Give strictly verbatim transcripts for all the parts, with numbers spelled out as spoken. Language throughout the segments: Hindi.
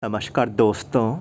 नमस्कार दोस्तों।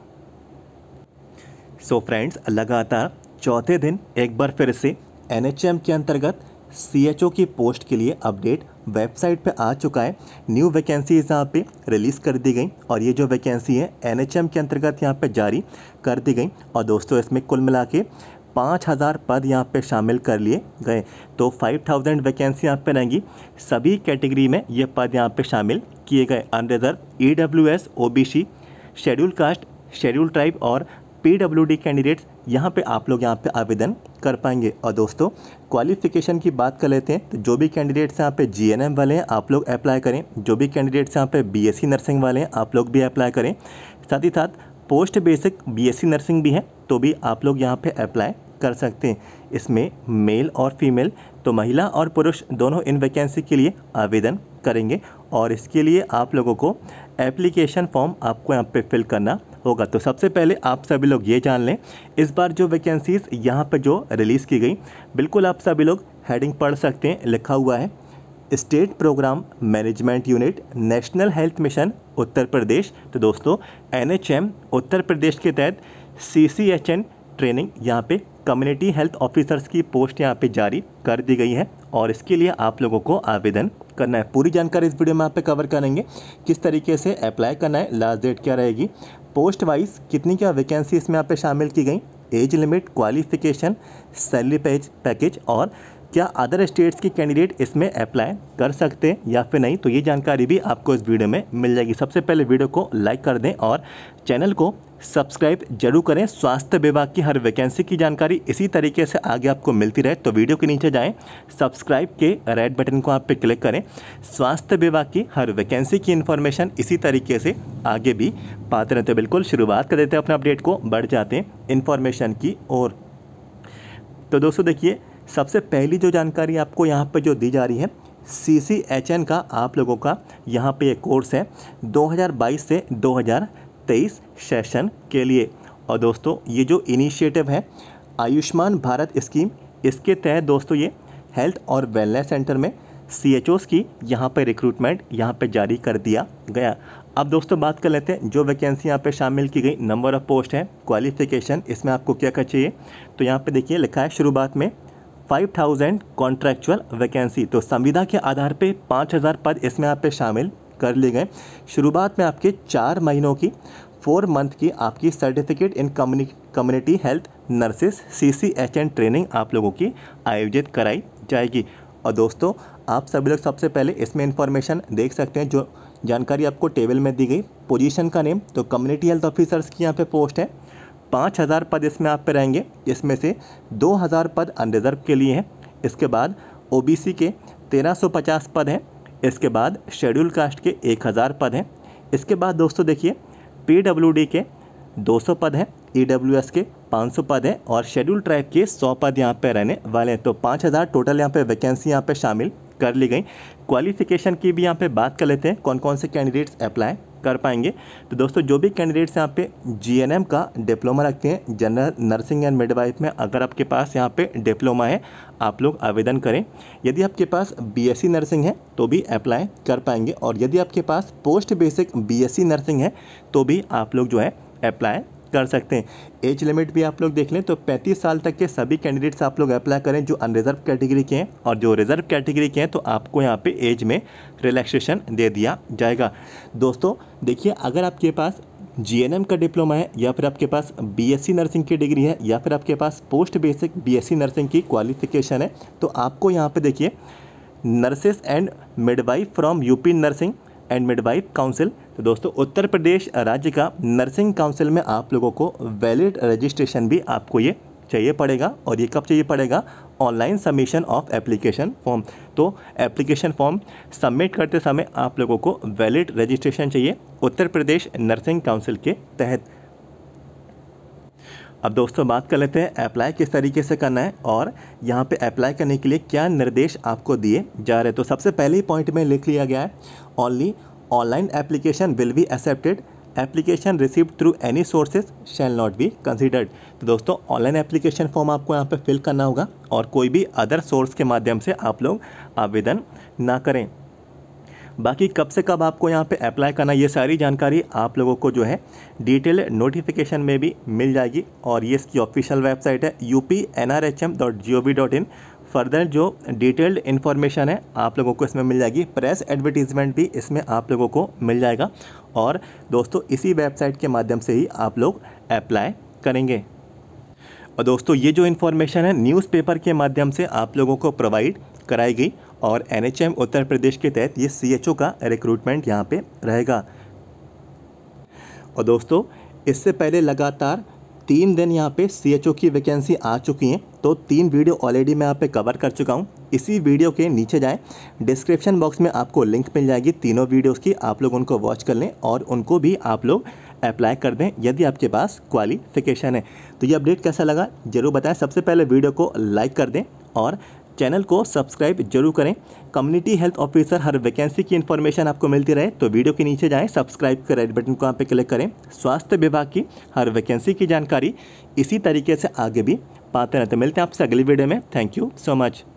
सो फ्रेंड्स, लगातार चौथे दिन एक बार फिर से एन एच एम के अंतर्गत सी एच ओ की पोस्ट के लिए अपडेट वेबसाइट पे आ चुका है। न्यू वैकेंसीज यहाँ पे रिलीज़ कर दी गई और ये जो वैकेंसी है एन एच एम के अंतर्गत यहाँ पे जारी कर दी गई। और दोस्तों, इसमें कुल मिला के पाँच हज़ार पद यहाँ पे शामिल कर लिए गए। तो फाइव थाउजेंड वैकेंसी यहाँ पे रहेंगी। सभी कैटेगरी में ये पद यहाँ पे शामिल किए गए। Unreserved, E W S, O B C, schedule caste, schedule tribe और पी डब्ल्यू डी कैंडिडेट्स यहाँ पे आप लोग यहाँ पे आवेदन कर पाएंगे। और दोस्तों, क्वालिफ़िकेशन की बात कर लेते हैं तो जो भी कैंडिडेट्स यहाँ पे जी एन एम वाले हैं आप लोग अप्लाई करें। जो भी कैंडिडेट्स यहाँ पे बी एस सी नर्सिंग वाले हैं आप लोग भी अप्लाई करें। साथ ही साथ post basic B S C nursing भी है तो भी आप लोग यहाँ पे अप्लाई कर सकते हैं। इसमें मेल और फीमेल, तो महिला और पुरुष दोनों इन वैकेंसी के लिए आवेदन करेंगे। और इसके लिए आप लोगों को एप्लीकेशन फॉर्म आपको यहाँ पे फिल करना होगा। तो सबसे पहले आप सभी लोग ये जान लें, इस बार जो वैकेंसीज यहाँ पे जो रिलीज़ की गई, बिल्कुल आप सभी लोग हेडिंग पढ़ सकते हैं। लिखा हुआ है state program management unit, national health mission Uttar Pradesh. तो दोस्तों, N H M Uttar Pradesh के तहत C C H N training यहाँ पे कम्युनिटी हेल्थ ऑफिसर्स की पोस्ट यहाँ पे जारी कर दी गई है और इसके लिए आप लोगों को आवेदन करना है। पूरी जानकारी इस वीडियो में आप पे कवर करेंगे, किस तरीके से अप्लाई करना है, लास्ट डेट क्या रहेगी, पोस्ट वाइज कितनी क्या वैकेंसी इसमें यहाँ पे शामिल की गई, एज लिमिट, क्वालिफिकेशन, सैलरी पैज पैकेज और क्या अदर स्टेट्स की कैंडिडेट इसमें अप्लाई कर सकते हैं या फिर नहीं, तो ये जानकारी भी आपको इस वीडियो में मिल जाएगी। सबसे पहले वीडियो को लाइक कर दें और चैनल को सब्सक्राइब जरूर करें। स्वास्थ्य विभाग की हर वैकेंसी की जानकारी इसी तरीके से आगे आपको मिलती रहे तो वीडियो के नीचे जाएं, सब्सक्राइब के रेड बटन को आप पे क्लिक करें। स्वास्थ्य विभाग की हर वैकेंसी की इन्फॉर्मेशन इसी तरीके से आगे भी पाते रहते। बिल्कुल शुरुआत कर देते हैं अपने अपडेट को, बढ़ जाते हैं इन्फॉर्मेशन की ओर। तो दोस्तों देखिए, सबसे पहली जो जानकारी आपको यहाँ पे जो दी जा रही है, सी सी एच एन का आप लोगों का यहाँ पे एक कोर्स है दो हज़ार बाईस से दो हज़ार तेईस सेशन के लिए। और दोस्तों, ये जो इनिशिएटिव है आयुष्मान भारत स्कीम, इसके तहत दोस्तों ये हेल्थ और वेलनेस सेंटर में सी एच ओज़ की यहाँ पे रिक्रूटमेंट यहाँ पे जारी कर दिया गया। अब दोस्तों बात कर लेते हैं जो वैकेंसी यहाँ पे शामिल की गई, नंबर ऑफ़ पोस्ट है, क्वालिफिकेशन, इसमें आपको क्या क्या चाहिए। तो यहाँ पे देखिए लिखा है शुरुआत में फाइव थाउजेंड कॉन्ट्रैक्चुअल वैकेंसी, तो संविदा के आधार पे पाँच हज़ार पद इसमें यहाँ पे शामिल कर लिए गए। शुरुआत में आपके चार महीनों की, फोर मंथ की आपकी certificate in community health nurses C C H N training आप लोगों की आयोजित कराई जाएगी। और दोस्तों, आप सभी लोग सबसे पहले इसमें इंफॉर्मेशन देख सकते हैं जो जानकारी आपको टेबल में दी गई। पोजीशन का नेम, तो कम्युनिटी हेल्थ ऑफिसर्स की यहाँ पे पोस्ट है। पाँच हज़ार पद इसमें आप पे रहेंगे, इसमें से दो हज़ार पद अनरिजर्व के लिए हैं। इसके बाद ओ बी सी के तेरह सौ पचास पद हैं। इसके बाद शेड्यूल कास्ट के एक हज़ार पद हैं। इसके बाद दोस्तों देखिए, पी डब्ल्यू डी के दो सौ पद हैं, ई डब्ल्यू एस के पाँच सौ पद हैं और शेड्यूल ट्राइब के सौ पद यहाँ पे रहने वाले हैं। तो पाँच हज़ार टोटल यहाँ पे वैकेंसी यहाँ पे शामिल कर ली गई। क्वालिफिकेशन की भी यहाँ पे बात कर लेते हैं, कौन कौन से कैंडिडेट्स अप्लाई कर पाएंगे। तो दोस्तों, जो भी कैंडिडेट्स यहाँ पे जी एन एम का डिप्लोमा रखते हैं, जनरल नर्सिंग एंड मिडवाइफ में, अगर आपके पास यहाँ पे डिप्लोमा है आप लोग आवेदन करें। यदि आपके पास बी एस सी नर्सिंग है तो भी अप्लाई कर पाएंगे और यदि आपके पास post basic B S C nursing है तो भी आप लोग जो है अप्लाई कर सकते हैं। एज लिमिट भी आप लोग देख लें तो पैंतीस साल तक के सभी कैंडिडेट्स आप लोग अप्लाई करें जो अनरिजर्व कैटेगरी के हैं, और जो रिजर्व कैटेगरी के हैं तो आपको यहाँ पे एज में रिलैक्सेशन दे दिया जाएगा। दोस्तों देखिए, अगर आपके पास जी एन एम का डिप्लोमा है या फिर आपके पास बी एस सी नर्सिंग की डिग्री है या फिर आपके पास post basic B S C nursing की क्वालिफिकेशन है, तो आपको यहाँ पे देखिए nurses and midwife from UP nursing and midwife council, तो दोस्तों उत्तर प्रदेश राज्य का नर्सिंग काउंसिल में आप लोगों को वैलिड रजिस्ट्रेशन भी आपको ये चाहिए पड़ेगा। और ये कब चाहिए पड़ेगा? Online submission of application form. तो एप्लीकेशन फॉर्म सबमिट करते समय आप लोगों को वैलिड रजिस्ट्रेशन चाहिए उत्तर प्रदेश नर्सिंग काउंसिल के तहत। अब दोस्तों बात कर लेते हैं अप्लाई किस तरीके से करना है और यहाँ पे अप्लाई करने के लिए क्या निर्देश आपको दिए जा रहे हैं। तो सबसे पहले ही पॉइंट में लिख लिया गया है, only online application will be accepted, application received through any sources shall not be considered. तो दोस्तों ऑनलाइन एप्लीकेशन फॉर्म आपको यहाँ पे फिल करना होगा और कोई भी अदर सोर्स के माध्यम से आप लोग आवेदन ना करें। बाकी कब से कब आपको यहाँ पे अप्लाई करना, ये सारी जानकारी आप लोगों को जो है डिटेल नोटिफिकेशन में भी मिल जाएगी। और ये इसकी ऑफिशियल वेबसाइट है U P N R H M dot G O V dot in. Further जो डिटेल्ड इन्फॉर्मेशन है आप लोगों को इसमें मिल जाएगी। प्रेस एडवर्टीजमेंट भी इसमें आप लोगों को मिल जाएगा। और दोस्तों इसी वेबसाइट के माध्यम से ही आप लोग अप्लाई करेंगे। और दोस्तों ये जो इन्फॉर्मेशन है न्यूज़पेपर के माध्यम से आप लोगों को प्रोवाइड कराई गई। और N H M Uttar Pradesh के तहत ये सी एच ओ का रिक्रूटमेंट यहाँ पे रहेगा। और दोस्तों इससे पहले लगातार तीन दिन यहाँ पे सी एच ओ की वैकेंसी आ चुकी हैं, तो तीन वीडियो ऑलरेडी मैं यहाँ पे कवर कर चुका हूँ। इसी वीडियो के नीचे जाएं, डिस्क्रिप्शन बॉक्स में आपको लिंक मिल जाएगी तीनों वीडियोस की, आप लोग उनको वॉच कर लें और उनको भी आप लोग अप्लाई कर दें यदि आपके पास क्वालिफिकेशन है। तो ये अपडेट कैसा लगा ज़रूर बताएं। सबसे पहले वीडियो को लाइक कर दें और चैनल को सब्सक्राइब जरूर करें। कम्युनिटी हेल्थ ऑफिसर हर वैकेंसी की इन्फॉर्मेशन आपको मिलती रहे तो वीडियो के नीचे जाएं, सब्सक्राइब कर रेड बटन को यहाँ पे क्लिक करें। स्वास्थ्य विभाग की हर वैकेंसी की जानकारी इसी तरीके से आगे भी पाते रहते। मिलते हैं आपसे अगली वीडियो में। Thank you so much.